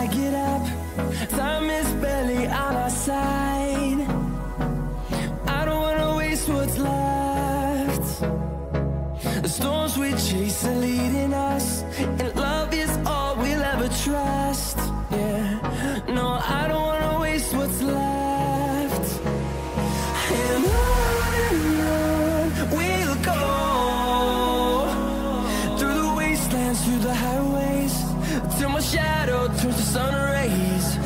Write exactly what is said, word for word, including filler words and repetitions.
I get up, time is barely on our side. I don't wanna waste what's left. The storms we chase are leading us, and love is all we'll ever trust. Yeah, no, I don't wanna waste what's left. And on and on we'll go, through the wastelands, through the highways, till my shadow turns to sun rays.